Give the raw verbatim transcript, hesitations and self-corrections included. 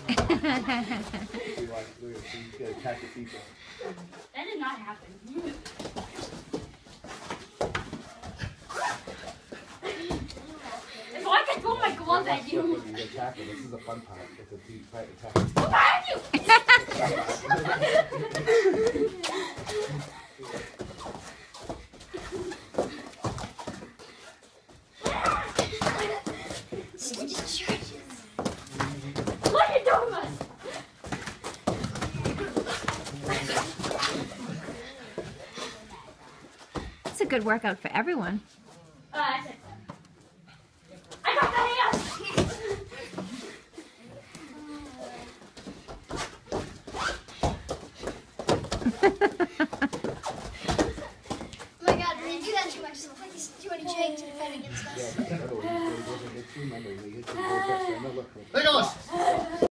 That did not happen. If I could throw my glove at you. This is a fun part. It's a deep fight attack. Go behind you! What are you doing, man? It's a good workout for everyone. Uh, I said I got the hand! Oh my god, when you do that too much, it's like these too many jigs to defend against us. There goes.